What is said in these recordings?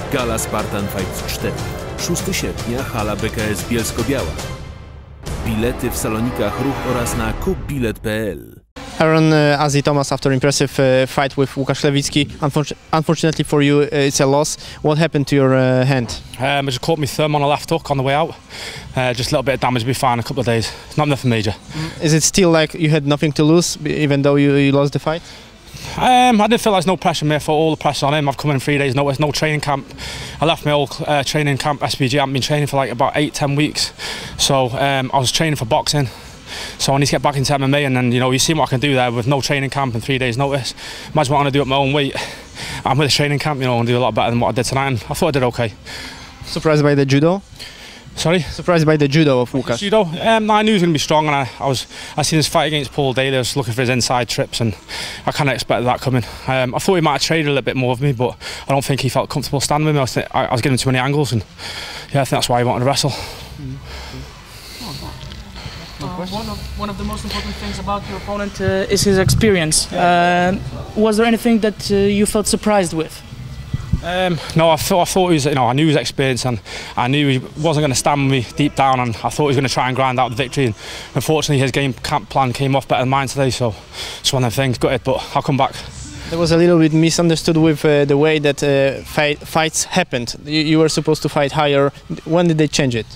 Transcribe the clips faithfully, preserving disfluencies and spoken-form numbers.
Gala Spartan Fight cztery. szóstego sierpnia, hala B K S Bielsko-Biała. Bilety w salonikach Ruch oraz na kup bilet kropka p l. Aaron uh, Azzy Thomas, after impressive uh, fight with Łukasz Lewicki, Unfor unfortunately for you, uh, it's a loss. What happened to your uh, hand? Um, I just caught my thumb on a left hook on the way out. Uh, just a little bit of damage, be fine in a couple of days. Not nothing major. Mm. Is it still like you had nothing to lose, even though you, you lost the fight? Um, I didn't feel there's no pressure on me. I thought all the pressure on him. I've come in three days notice, no training camp. I left my old uh, training camp, S P G. I haven't been training for like about eight, ten weeks. So um, I was training for boxing. So I need to get back into M M A, and then you know you see what I can do there with no training camp and three days notice. Imagine what I'm going to do at my own weight. I'm with a training camp, you know, and do a lot better than what I did tonight. And I thought I did okay. Surprised by the judo? Sorry? Surprised by the judo of Łukasz? Judo? Um, I knew he was going to be strong, and I, I was. I seen his fight against Paul Daly. I was looking for his inside trips, and I kind of expected that coming. Um, I thought he might have traded a little bit more with me, but I don't think he felt comfortable standing with me. I was, I, I was giving him too many angles, and yeah, I think that's why he wanted to wrestle. Mm-hmm. Uh, one, of, one of the most important things about your opponent uh, is his experience. Uh, was there anything that uh, you felt surprised with? Um, no, I thought, I thought he was, you know, I knew his experience, and I knew he wasn't going to stand with me deep down, and I thought he was going to try and grind out the victory. And unfortunately, his game camp plan came off better than mine today, so it's one of them things. Gutted, but I'll come back. There was a little bit misunderstood with uh, the way that uh, fight, fights happened. You, you were supposed to fight higher. When did they change it?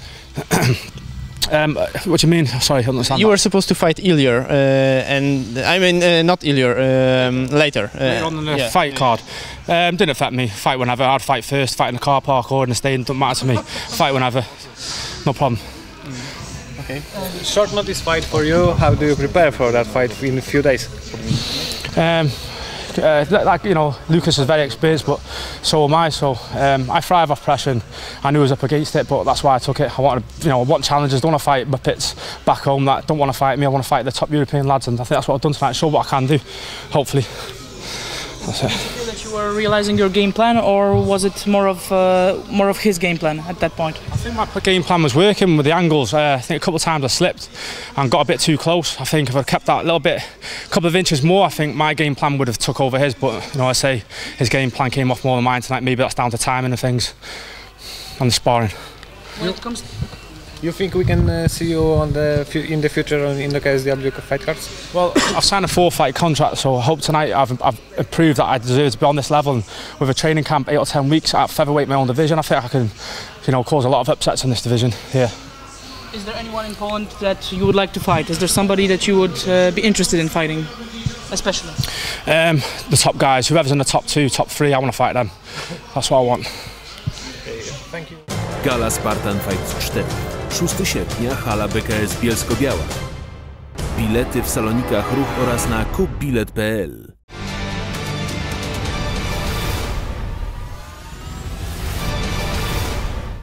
Um, what do you mean? Sorry, I don't understand. You that. were supposed to fight Ilir, uh, and I mean uh, not Ilir, um, later. Uh, later on in the yeah. fight card. Um, didn't affect me. Fight whenever. I'd fight first. Fight in the car park or in the stadium. Doesn't matter to me. Fight whenever. No problem. Mm. Okay. Uh, short notice fight for you. How do you prepare for that fight in a few days? Um, Uh, like you know, Lucas is very experienced, but so am I. So um, I thrive off pressure, and I knew I was up against it, but that's why I took it. I wanted, you know, I want challenges. Don't want to fight my pits back home that don't want to fight me. I want to fight the top European lads, and I think that's what I've done tonight. Show what I can do. Hopefully, that's it. Did you feel that you were realising your game plan, or was it more of uh, more of his game plan at that point? I think my game plan was working with the angles. Uh, I think a couple of times I slipped and got a bit too close. I think if I kept that little bit, a couple of inches more, I think my game plan would have took over his. But you know, I say his game plan came off more than mine tonight. Maybe that's down to timing and things and the sparring. When it comes You think we can uh, see you on the in the future in the K S W fight cards? Well, I've signed a four-fight contract, so I hope tonight I've, I've proved that I deserve to be on this level. And with a training camp, eight or ten weeks at featherweight, my own division, I think I can, you know, cause a lot of upsets in this division here. Is there anyone in Poland that you would like to fight? Is there somebody that you would uh, be interested in fighting, especially? Um, the top guys, whoever's in the top two, top three, I want to fight them. That's what I want. Okay, thank you. Gala Spartan Fight cztery. szóstego sierpnia, hala B K S Bielsko-Biała. Bilety w salonikach Ruch oraz na kup bilet kropka p l.